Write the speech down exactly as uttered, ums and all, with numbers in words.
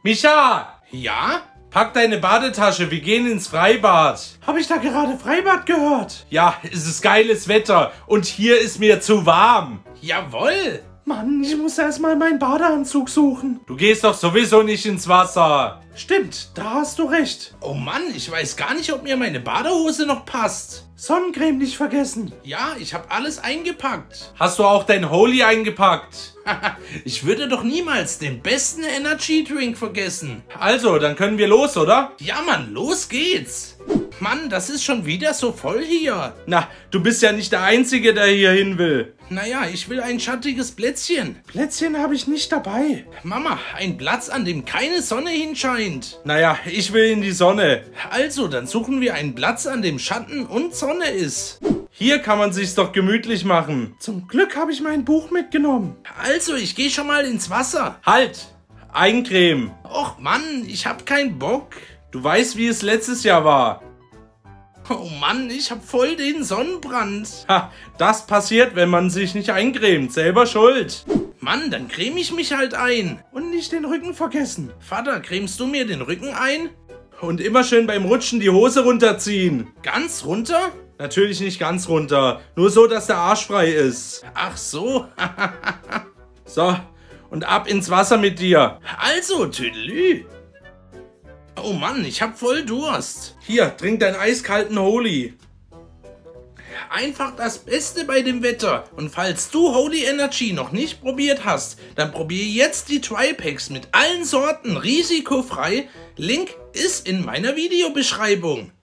Micha! Ja? Pack deine Badetasche, wir gehen ins Freibad. Habe ich da gerade Freibad gehört? Ja, es ist geiles Wetter und hier ist mir zu warm. Jawohl. Mann, ich muss erstmal meinen Badeanzug suchen. Du gehst doch sowieso nicht ins Wasser. Stimmt, da hast du recht. Oh Mann, ich weiß gar nicht, ob mir meine Badehose noch passt. Sonnencreme nicht vergessen. Ja, ich habe alles eingepackt. Hast du auch dein Holy eingepackt? Ich würde doch niemals den besten Energy Drink vergessen. Also, dann können wir los, oder? Ja, Mann, los geht's. Mann, das ist schon wieder so voll hier. Na, du bist ja nicht der Einzige, der hier hin will. Naja, ich will ein schattiges Plätzchen. Plätzchen habe ich nicht dabei. Mama, ein Platz, an dem keine Sonne hinscheint. Naja, ich will in die Sonne. Also, dann suchen wir einen Platz, an dem Schatten und Sonne ist. Hier kann man sich's doch gemütlich machen. Zum Glück habe ich mein Buch mitgenommen. Also, ich gehe schon mal ins Wasser. Halt! Eincremen. Och Mann, ich hab keinen Bock. Du weißt, wie es letztes Jahr war. Oh Mann, ich hab voll den Sonnenbrand. Ha, das passiert, wenn man sich nicht eincremt. Selber schuld. Mann, dann creme ich mich halt ein. Und nicht den Rücken vergessen. Vater, cremst du mir den Rücken ein? Und immer schön beim Rutschen die Hose runterziehen. Ganz runter? Natürlich nicht ganz runter. Nur so, dass der Arsch frei ist. Ach so. So, und ab ins Wasser mit dir. Also, Tüdelü. Oh Mann, ich hab voll Durst. Hier, trink deinen eiskalten Holy. Einfach das Beste bei dem Wetter. Und falls du Holy Energy noch nicht probiert hast, dann probier jetzt die Tri-Packs mit allen Sorten risikofrei. Link ist in meiner Videobeschreibung.